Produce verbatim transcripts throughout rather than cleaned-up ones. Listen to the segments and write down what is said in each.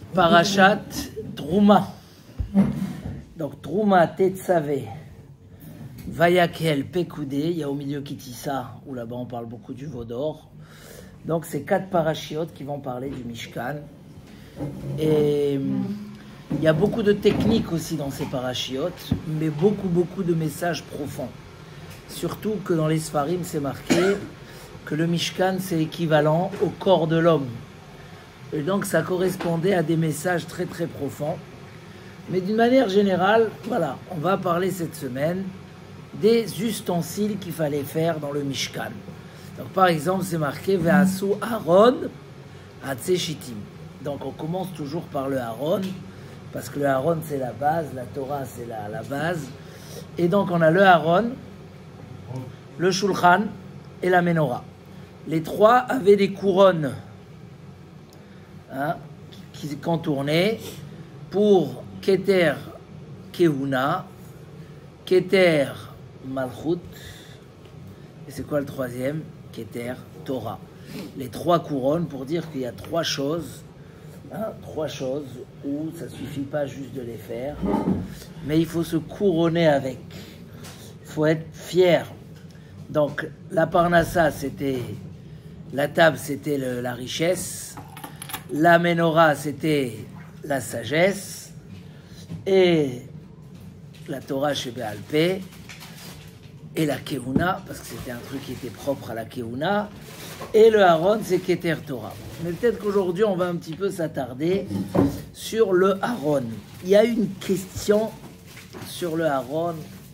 Parashat Trouma. Donc Trouma Tetzavé, Vayakel Pekoudé, il y a au milieu Kitissa, où là-bas on parle beaucoup du veau d'or. Donc c'est quatre parachiotes qui vont parler du Mishkan. Et il y a beaucoup de techniques aussi dans ces parachiotes, mais beaucoup beaucoup de messages profonds. Surtout que dans les Sfarim c'est marqué que le Mishkan c'est équivalent au corps de l'homme. Et donc ça correspondait à des messages très très profonds. Mais d'une manière générale, voilà, on va parler cette semaine des ustensiles qu'il fallait faire dans le Mishkan. Donc par exemple, c'est marqué Ve'asu Aaron Hatse Shittim. Donc on commence toujours par le Aaron, parce que le Aaron c'est la base, la Torah c'est la, la base. Et donc on a le Aaron, le Shulchan et la Menorah. Les trois avaient des couronnes hein, qui contournaient pour Keter Kehuna, Keter Malchut, et c'est quoi le troisième? Keter Torah. Les trois couronnes pour dire qu'il y a trois choses, hein, trois choses où ça ne suffit pas juste de les faire, mais il faut se couronner avec. Il faut être fier. Donc la Parnassa, c'était la table, c'était le, la richesse. La Menorah, c'était la sagesse. Et la Torah chez Béal Pé, et la Kehuna, parce que c'était un truc qui était propre à la Kehuna, et le Aaron, c'est Keter Torah. Mais peut-être qu'aujourd'hui, on va un petit peu s'attarder sur le Aaron. Il y a une question sur le Aaron,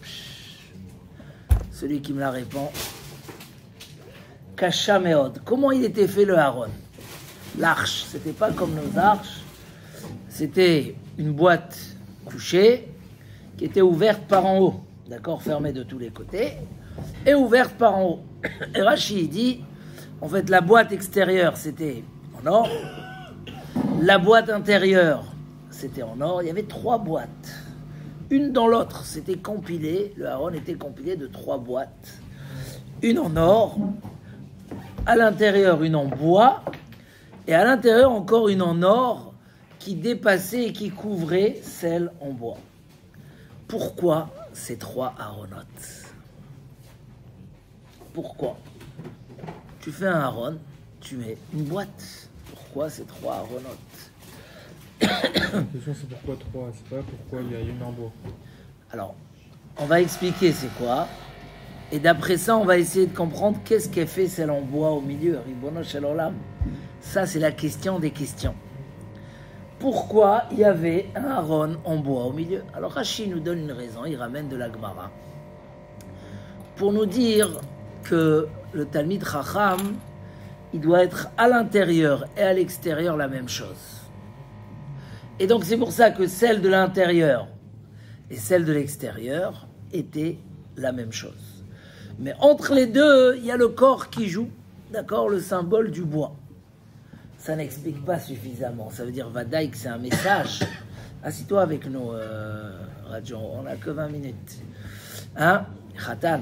celui qui me la répond. Kasha Meod. Comment il était fait le Aaron? L'arche, c'était pas comme nos arches, c'était une boîte couchée qui était ouverte par en haut, d'accord, fermée de tous les côtés, et ouverte par en haut. Et Rashi dit, en fait, la boîte extérieure, c'était en or, la boîte intérieure, c'était en or, il y avait trois boîtes. Une dans l'autre, c'était compilé, le Aaron était compilé de trois boîtes. Une en or, à l'intérieur une en bois, et à l'intérieur encore une en or, qui dépassait et qui couvrait celle en bois. Pourquoi ces trois Aaronotes? Pourquoi? Tu fais un Aaron, tu mets une boîte. Pourquoi ces trois Aaronotes? La question c'est pourquoi trois, c'est pas pourquoi il y a une en bois. Alors, on va expliquer c'est quoi. Et d'après ça, on va essayer de comprendre qu'est-ce qu'est fait celle en bois au milieu. Ribono shel olam. Ça, c'est la question des questions. Pourquoi il y avait un Aaron en bois au milieu? Alors Rashi nous donne une raison, il ramène de la Gemara pour nous dire que le Talmid Chacham, il doit être à l'intérieur et à l'extérieur la même chose. Et donc c'est pour ça que celle de l'intérieur et celle de l'extérieur étaient la même chose. Mais entre les deux, il y a le corps qui joue, d'accord, le symbole du bois. Ça n'explique pas suffisamment. Ça veut dire, Vadaï, que c'est un message. Assis-toi avec nous, euh, Rajon. On n'a que vingt minutes. Hein? Khatan.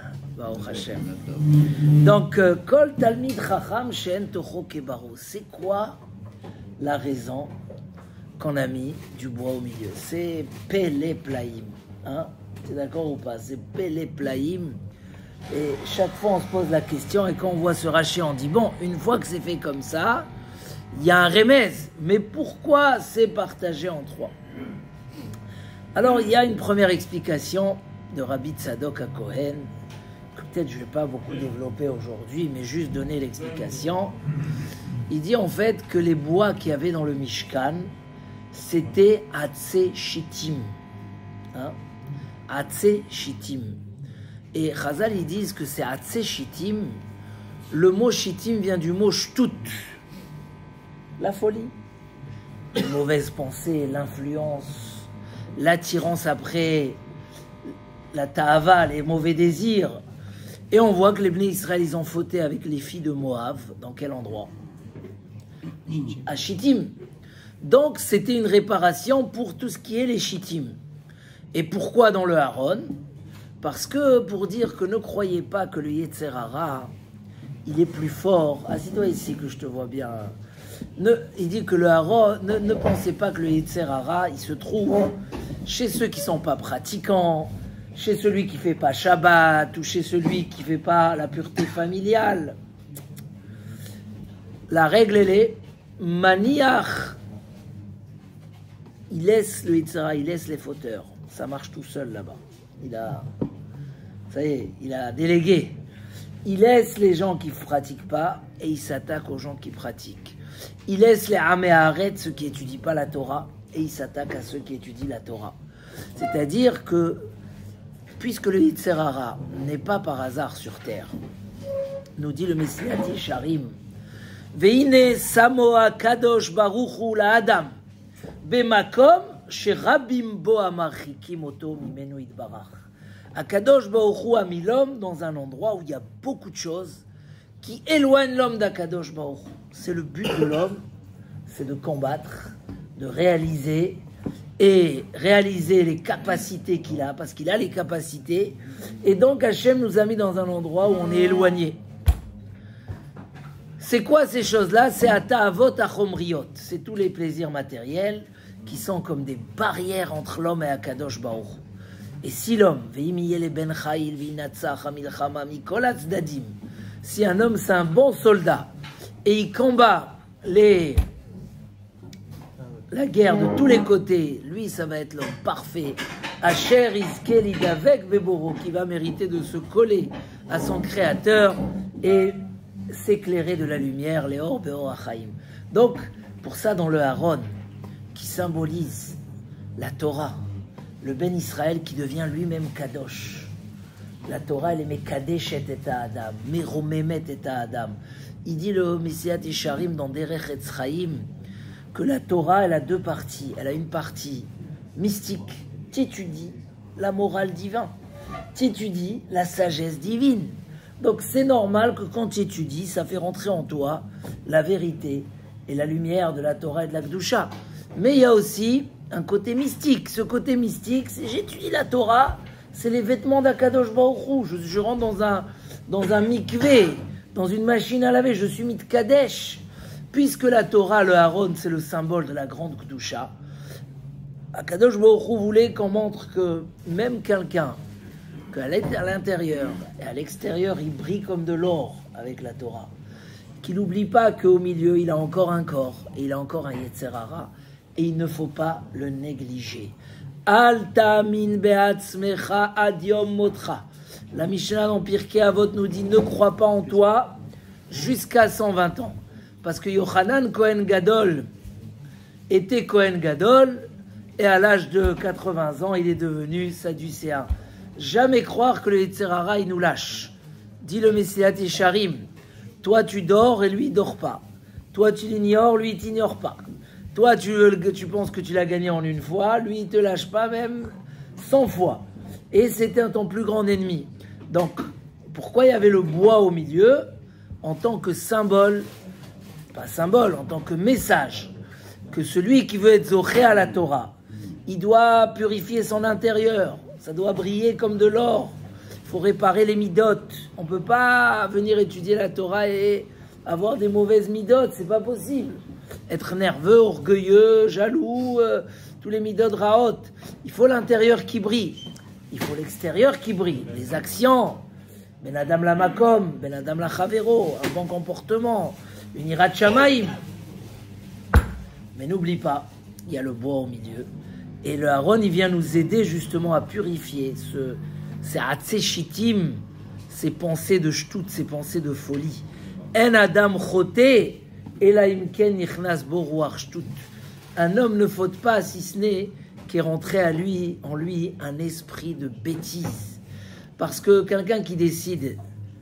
Donc, Kol Talmid Chacham Shen Toho Kebaru. C'est quoi la raison qu'on a mis du bois au milieu? C'est Pele Plaim. Hein? Tu es d'accord ou pas? C'est Pele Plaim. Et chaque fois, on se pose la question. Et quand on voit ce Rashi, on dit, bon, une fois que c'est fait comme ça, il y a un remez, mais pourquoi c'est partagé en trois? Alors, il y a une première explication de Rabbi Tzadok HaKohen, que peut-être je ne vais pas beaucoup développer aujourd'hui, mais juste donner l'explication. Il dit en fait que les bois qu'il y avait dans le Mishkan, c'était Hatse Shittim. Hein? Hatse Shittim. Et Chazal, ils disent que c'est Hatse Shittim. Le mot Shittim vient du mot Shtut. La folie, les mauvaises pensées, l'influence, l'attirance après, la ta'ava, les mauvais désirs. Et on voit que les Bnei Israël, ils ont fauté avec les filles de Moab. Dans quel endroit? À Shittim. Donc, c'était une réparation pour tout ce qui est les Shittim. Et pourquoi dans le Aaron? Parce que, pour dire que ne croyez pas que le Yetzer Hara, il est plus fort. Assis-toi ici que je te vois bien. Ne, il dit que le hara, ne, ne pensez pas que le Yetzer Hara, il se trouve chez ceux qui ne sont pas pratiquants, chez celui qui ne fait pas Shabbat, ou chez celui qui ne fait pas la pureté familiale. La règle, elle est maniach. Il laisse le Yetzer Hara, il laisse les fauteurs. Ça marche tout seul là-bas. Il a, ça y est, il a délégué. Il laisse les gens qui ne pratiquent pas et il s'attaque aux gens qui pratiquent. Il laisse les Amé Haaret, ceux qui n'étudient pas la Torah, et il s'attaque à ceux qui étudient la Torah. C'est-à-dire que, puisque le Yetzer Hara n'est pas par hasard sur terre, nous dit le Messilat Yesharim, Veine Samoa Kadosh Baruchu la Adam, Bemakom Sherabim Bo Amarchikim Oto Mimenu Itbarach. Akadosh Baruch Hu a mis l'homme dans un endroit où il y a beaucoup de choses qui éloignent l'homme d'Akadosh Baruch Hu. C'est le but de l'homme, c'est de combattre, de réaliser et réaliser les capacités qu'il a, parce qu'il a les capacités. Et donc Hachem nous a mis dans un endroit où on est éloigné. C'est quoi ces choses-là? C'est Ata'avot Achomriot. C'est tous les plaisirs matériels qui sont comme des barrières entre l'homme et Akadosh Baruch Hu. Et si l'homme, si un homme c'est un bon soldat et il combat les, la guerre de tous les côtés, lui ça va être l'homme parfait, Asher Iskelid avec Beboro, qui va mériter de se coller à son créateur et s'éclairer de la lumière, les Or Beor Achaim. Donc, pour ça dans le Aaron, qui symbolise la Torah, le Ben Israël qui devient lui-même Kadosh. La Torah, elle est Mekadesh et Adam, Meromemet et Adam. Il dit le Messilat Yesharim dans Derech Etz Chaim que la Torah, elle a deux parties. Elle a une partie mystique, t'étudies la morale divine, t'étudies la sagesse divine. Donc c'est normal que quand tu étudies, ça fait rentrer en toi la vérité et la lumière de la Torah et de la Kedusha. Mais il y a aussi un côté mystique. Ce côté mystique, c'est j'étudie la Torah, c'est les vêtements d'Akadosh Baruch Hu. Je, je rentre dans un, dans un mikvé, dans une machine à laver, je suis mitkadesh. Puisque la Torah, le Aaron, c'est le symbole de la grande Kedusha, Akadosh Baruch Hu voulait qu'on montre que même quelqu'un, qu'à l'intérieur et à l'extérieur, il brille comme de l'or avec la Torah, qu'il n'oublie pas qu'au milieu, il a encore un corps et il a encore un Yetzer Hara. Et il ne faut pas le négliger. Al ta'amin be'atzmecha ad yom motra. La Mishnah dans Pirkei Avot nous dit ne crois pas en toi jusqu'à cent vingt ans. Parce que Yochanan Kohen Gadol était Kohen Gadol et à l'âge de quatre-vingts ans, il est devenu sadducéen. Jamais croire que le Yetzer Hara, il nous lâche. Dit le Messilat Yesharim, toi tu dors et lui il dort pas. Toi tu l'ignores, lui il t'ignore pas. Toi, tu, tu penses que tu l'as gagné en une fois, lui, il ne te lâche pas même cent fois. Et c'était ton plus grand ennemi. Donc, pourquoi il y avait le bois au milieu? En tant que symbole, pas symbole, en tant que message, que celui qui veut être zoché à la Torah, il doit purifier son intérieur, ça doit briller comme de l'or, il faut réparer les midotes. On ne peut pas venir étudier la Torah et avoir des mauvaises midotes, c'est pas possible. Être nerveux, orgueilleux, jaloux, euh, tous les midot raot. Il faut l'intérieur qui brille. Il faut l'extérieur qui brille. Les actions, ben adam la makom, ben adam la chavero, un bon comportement, une irat shamaim. Mais n'oublie pas, il y a le bois au milieu. Et le Aaron, il vient nous aider justement à purifier ce, ces hatzeshitim, ces pensées de shtout, ces pensées de folie. En adam choté. Un homme ne faute pas si ce n'est qu'est rentré à lui, en lui un esprit de bêtise. Parce que quelqu'un qui décide,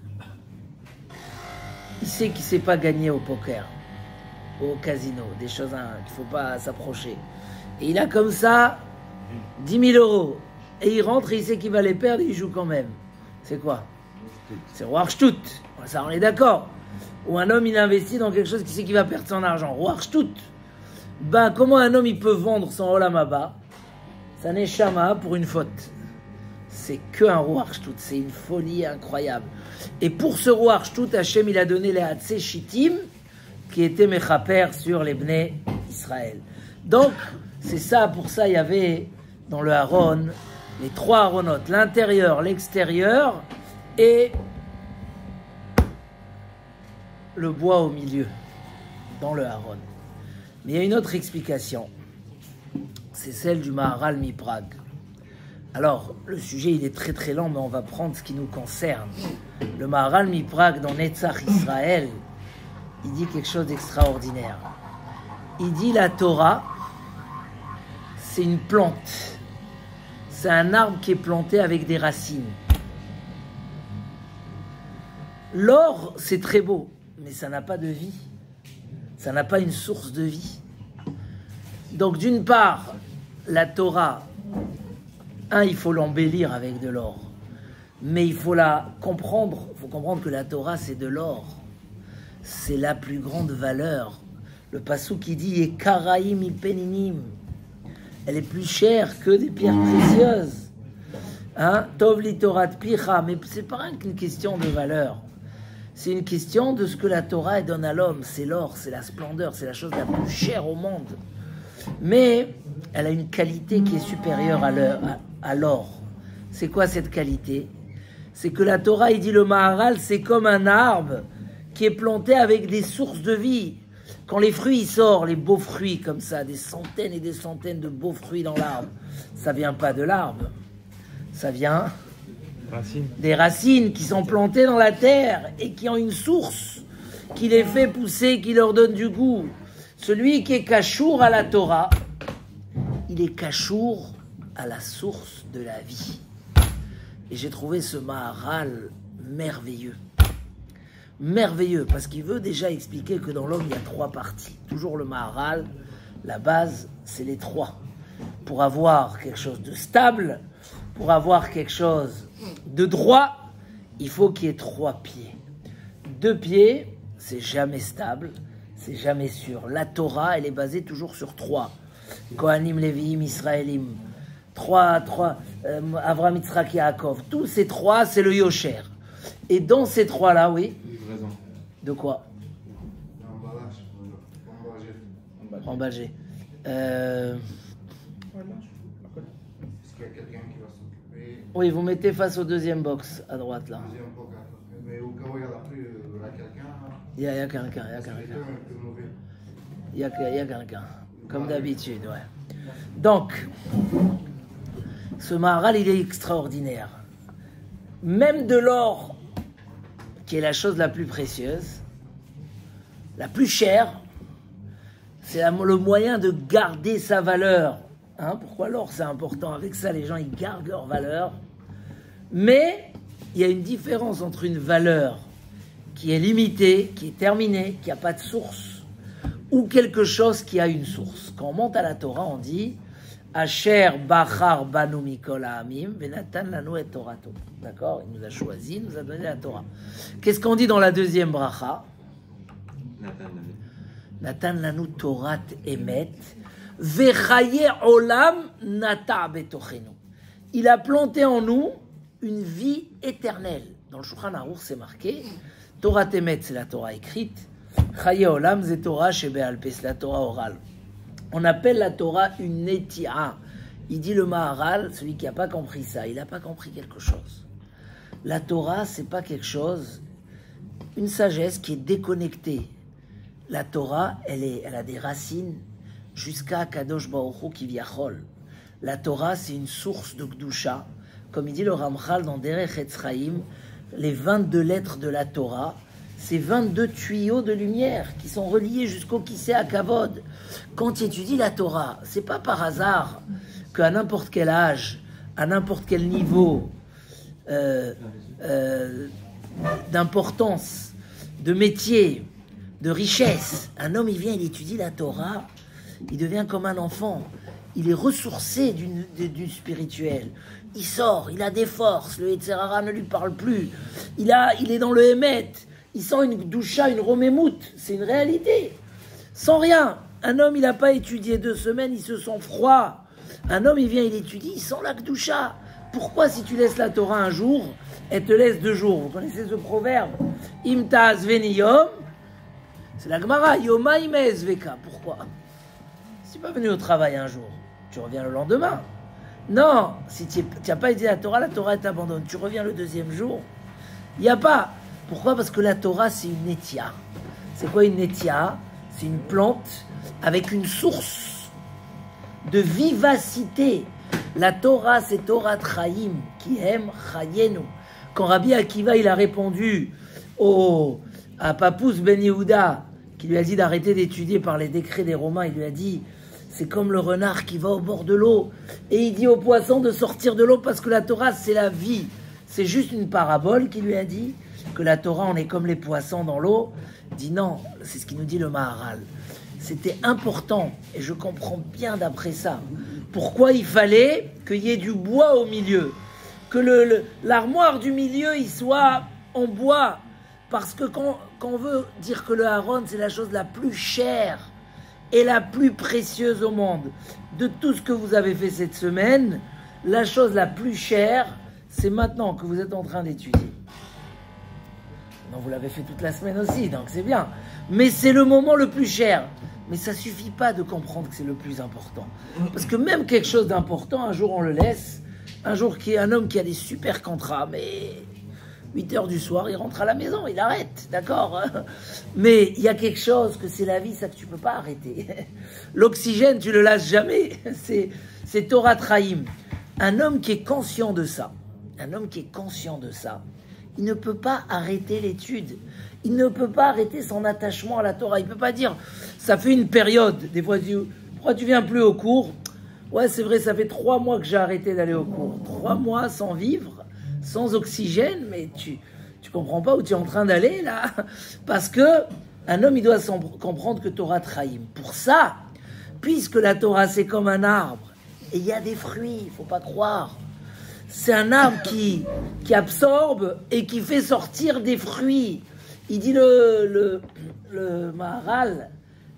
il sait qu'il ne sait pas gagner au poker, au casino, des choses hein, qu'il ne faut pas s'approcher. Et il a comme ça dix mille euros. Et il rentre et il sait qu'il va les perdre et il joue quand même. C'est quoi? C'est Roarchtut. Ça, on est d'accord. Ou un homme, il investit dans quelque chose qui sait qu'il va perdre son argent. Roarchtut. Ben, comment un homme, il peut vendre son Olam Haba, sa Neshama, pour une faute? C'est que un Roarchtut. C'est une folie incroyable. Et pour ce Roarchtut, Hachem, il a donné les Hatzeshitim, qui était Mechaper sur les Bnei Israël. Donc, c'est ça, pour ça, il y avait dans le Haron les trois Haronotes, l'intérieur, l'extérieur et le bois au milieu, dans le Haron. Mais il y a une autre explication, c'est celle du Maharal Miprag. Alors, le sujet, il est très très lent, mais on va prendre ce qui nous concerne. Le Maharal Miprag, dans Netzach Israël, il dit quelque chose d'extraordinaire. Il dit la Torah, c'est une plante. C'est un arbre qui est planté avec des racines. L'or, c'est très beau, mais ça n'a pas de vie. Ça n'a pas une source de vie. Donc, d'une part, la Torah, un, il faut l'embellir avec de l'or. Mais il faut la comprendre. Il faut comprendre que la Torah, c'est de l'or. C'est la plus grande valeur. Le passou qui dit « Ekaraim ipeninim » elle est plus chère que des pierres précieuses. Hein? Tov li Torah picha, mais c'est pas une question de valeur. C'est une question de ce que la Torah donne à l'homme. C'est l'or, c'est la splendeur, c'est la chose la plus chère au monde. Mais elle a une qualité qui est supérieure à l'or. C'est quoi cette qualité? C'est que la Torah, il dit le Maharal, c'est comme un arbre qui est planté avec des sources de vie. Quand les fruits sortent, les beaux fruits comme ça, des centaines et des centaines de beaux fruits dans l'arbre, ça vient pas de l'arbre, ça vient Racine. des racines qui sont plantées dans la terre et qui ont une source qui les fait pousser, qui leur donne du goût. Celui qui est cachour à la Torah, il est cachour à la source de la vie. Et j'ai trouvé ce Maharal merveilleux. Merveilleux, parce qu'il veut déjà expliquer que dans l'homme, il y a trois parties. Toujours le Maharal, la base, c'est les trois. Pour avoir quelque chose de stable, pour avoir quelque chose de droit, il faut qu'il y ait trois pieds. Deux pieds, c'est jamais stable, c'est jamais sûr. La Torah, elle est basée toujours sur trois. Kohanim, Lévi'im, Israélim. Trois, trois, euh, Avram, Yitzhak, Yaakov. Tous ces trois, c'est le Yosher. Et dans ces trois-là, oui. Livraison. De quoi? Emballage. Emballage. Emballage. Euh... Est-ce qu'il y a quelqu'un qui va s'occuper? Oui, vous mettez face au deuxième box, à droite, là. Deuxième box. Mais au cas où il y a la pluie, il y a quelqu'un. Il y a, il y a quelqu'un, il y a C'est quelqu'un. quelqu'un un peu mauvais. Il y a, il y a quelqu'un. Comme d'habitude, ouais. Donc, ce Maharal, il est extraordinaire. Même de l'or, qui est la chose la plus précieuse, la plus chère, c'est la- le moyen de garder sa valeur. Hein, pourquoi l'or, c'est important? Avec ça, les gens, ils gardent leur valeur. Mais il y a une différence entre une valeur qui est limitée, qui est terminée, qui n'a pas de source, ou quelque chose qui a une source. Quand on monte à la Torah, on dit Asher Bachar Banu Mikol Ha'amim Venatan Lanu et Torato. D'accord? Il nous a choisi, il nous a donné la Torah. Qu'est-ce qu'on dit dans la deuxième bracha? Natan Lanu Torat Emet Vechaye Olam Nata Betochenu. Il a planté en nous une vie éternelle. Dans le Shulchan Aruch, c'est marqué Torat Emet, c'est la Torah écrite. Chaye Olam, c'est Torah Shebe'al Peh, c'est la Torah orale. On appelle la Torah une Neti'a. Il dit le Maharal, celui qui n'a pas compris ça, il n'a pas compris quelque chose. La Torah, c'est pas quelque chose, une sagesse qui est déconnectée. La Torah, elle, est, elle a des racines jusqu'à Kadosh Baruch Hu Kivyachol. La Torah, c'est une source de Gdusha. Comme il dit le Ramchal dans Derech Etz Chaim, les vingt-deux lettres de la Torah, c'est vingt-deux tuyaux de lumière qui sont reliés jusqu'au Kisei HaKavod. Quand tu étudies la Torah, c'est pas par hasard qu'à n'importe quel âge, à n'importe quel niveau euh, euh, d'importance, de métier, de richesse, un homme, il vient, il étudie la Torah, il devient comme un enfant. Il est ressourcé du, du, du spirituel. Il sort, il a des forces, le Yetzer Hara ne lui parle plus. Il, a, il est dans le Hémet. Il sent une doucha, une romémoute. C'est une réalité. Sans rien. Un homme, il n'a pas étudié deux semaines, il se sent froid. Un homme, il vient, il étudie, il sent la doucha. Pourquoi, si tu laisses la Torah un jour, elle te laisse deux jours? Vous connaissez ce proverbe? Im ta'az veniyom, C'est la Gemara, Yomaim Ezveka. Pourquoi? Si tu n'es pas venu au travail un jour, tu reviens le lendemain. Non, si tu n'as pas étudié la Torah, la Torah t'abandonne. Tu reviens le deuxième jour. Il n'y a pas. Pourquoi? Parce que la Torah, c'est une netia. C'est quoi une netia? C'est une plante avec une source de vivacité. La Torah, c'est Torah Chaim, qui aime Chayenu. Quand Rabbi Akiva, il a répondu au, à Papous Ben Yehuda, qui lui a dit d'arrêter d'étudier par les décrets des Romains, il lui a dit, c'est comme le renard qui va au bord de l'eau, et il dit au poisson de sortir de l'eau parce que la Torah, c'est la vie. C'est juste une parabole qui lui a dit que la Torah, on est comme les poissons dans l'eau. Il dit non, c'est ce qu'il nous dit le Maharal. C'était important, et je comprends bien d'après ça, pourquoi il fallait qu'il y ait du bois au milieu, que le, le, l'armoire du milieu, il soit en bois, parce que quand, quand on veut dire que le Haron, c'est la chose la plus chère et la plus précieuse au monde, de tout ce que vous avez fait cette semaine, la chose la plus chère, c'est maintenant que vous êtes en train d'étudier. Non, vous l'avez fait toute la semaine aussi, donc c'est bien. Mais c'est le moment le plus cher. Mais ça suffit pas de comprendre que c'est le plus important. Parce que même quelque chose d'important, un jour on le laisse. Un jour qui est un homme qui a des super contrats, mais huit heures du soir, il rentre à la maison, il arrête, d'accord? Mais il y a quelque chose que c'est la vie, ça que tu peux pas arrêter. L'oxygène, tu le lâches jamais. C'est, c'est Torah Chaim. Un homme qui est conscient de ça, un homme qui est conscient de ça, il ne peut pas arrêter l'étude. Il ne peut pas arrêter son attachement à la Torah. Il ne peut pas dire, ça fait une période. Des fois, tu dis, pourquoi tu viens plus au cours? Ouais, c'est vrai, ça fait trois mois que j'ai arrêté d'aller au cours. Trois mois sans vivre, sans oxygène, mais tu tu comprends pas où tu es en train d'aller, là? Parce que un homme, il doit comprendre que Torah Chaim. Pour ça, puisque la Torah, c'est comme un arbre, et il y a des fruits, il ne faut pas croire. C'est un arbre qui, qui absorbe et qui fait sortir des fruits. Il dit le, le, le Maharal,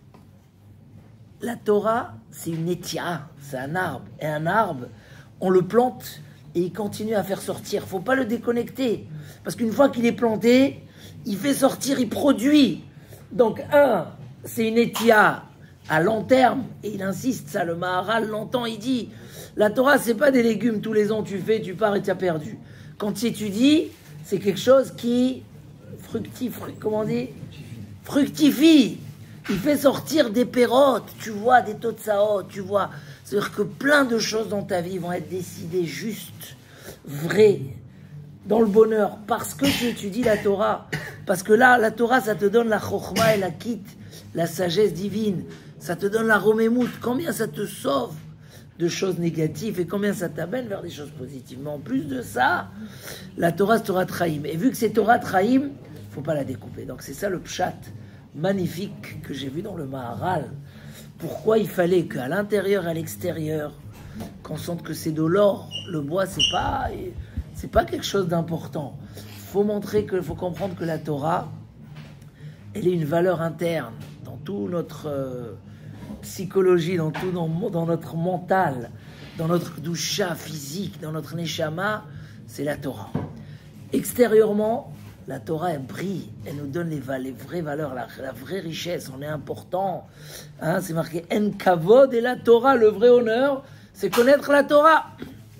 la Torah, c'est une étia, c'est un arbre. Et un arbre, on le plante et il continue à faire sortir. Il ne faut pas le déconnecter. Parce qu'une fois qu'il est planté, il fait sortir, il produit. Donc, un, c'est une étia à long terme. Et il insiste, ça, le Maharal l'entend, il dit... La Torah, c'est pas des légumes, tous les ans tu fais, tu pars et tu as perdu. Quand tu étudies, c'est quelque chose qui fructifie, comment on dit? Fructifie. Il fait sortir des pérotes, tu vois, des totsaot, tu vois. C'est-à-dire que plein de choses dans ta vie vont être décidées justes, vraies, dans le bonheur, parce que tu étudies la Torah. Parce que là, la Torah, ça te donne la chokhma et la kit, la sagesse divine. Ça te donne la romémout. Combien ça te sauve de choses négatives et combien ça t'amène vers des choses positives. Mais en plus de ça, la Torah, c'est Torah Chaim. Et vu que c'est Torah Chaim, il ne faut pas la découper. Donc c'est ça le pshat magnifique que j'ai vu dans le Maharal. Pourquoi il fallait qu'à l'intérieur et à l'extérieur, qu'on sente que c'est de l'or, le bois, c'est pas, c'est pas quelque chose d'important. Il faut montrer que, faut comprendre que la Torah, elle est une valeur interne dans tout notre... Euh, psychologie, dans tout, dans, dans notre mental, dans notre doucha physique, dans notre neshama, c'est la Torah. Extérieurement, la Torah, elle brille, elle nous donne les, les vraies valeurs, la, la vraie richesse, on est important. Hein, c'est marqué En Kavod et la Torah, le vrai honneur, c'est connaître la Torah.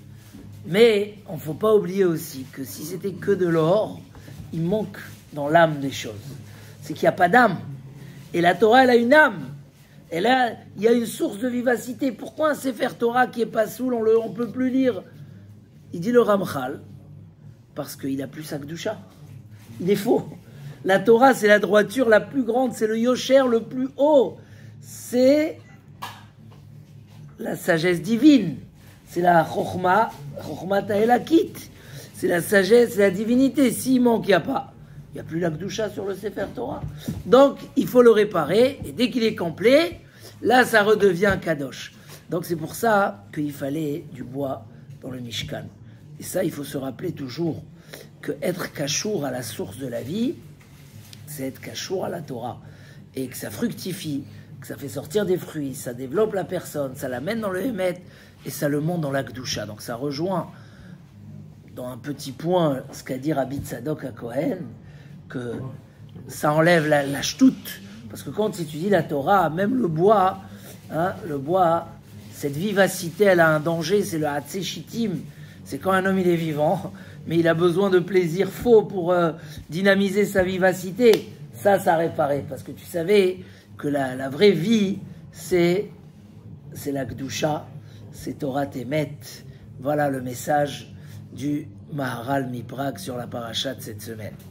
Mais on ne faut pas oublier aussi que si c'était que de l'or, il manque dans l'âme des choses. C'est qu'il n'y a pas d'âme. Et la Torah, elle a une âme. Et là, il y a une source de vivacité. Pourquoi un Sefer Torah qui est pas soul, on ne peut plus lire? Il dit le Ramchal, parce qu'il a plus sa Kedusha. Il est faux. La Torah, c'est la droiture la plus grande, c'est le Yosher le plus haut. C'est la sagesse divine. C'est la Chokhma, Chokhma Ta'elakit. C'est la sagesse, c'est la divinité. S'il manque, il n'y a pas. Il n'y a plus la Kedusha sur le Sefer Torah. Donc, il faut le réparer. Et dès qu'il est complet, là, ça redevient Kadosh. Donc, c'est pour ça qu'il fallait du bois dans le Mishkan. Et ça, il faut se rappeler toujours que être kashour à la source de la vie, c'est être kashour à la Torah. Et que ça fructifie, que ça fait sortir des fruits, ça développe la personne, ça l'amène dans le Hémet, et ça le monte dans la Kedusha. Donc, ça rejoint dans un petit point ce qu'a dit Rabbi Tzadok à Cohen, que ça enlève la, la ch'toute Parce que quand tu étudies la Torah, même le bois, hein, le bois, cette vivacité, elle a un danger, c'est le hatzeshitim. C'est quand un homme il est vivant, mais il a besoin de plaisir faux pour euh, dynamiser sa vivacité. Ça, ça réparait. Parce que tu savais que la, la vraie vie, c'est c'est la Gdusha, c'est Torah Temet. Voilà le message du Maharal Miprag sur la paracha de cette semaine.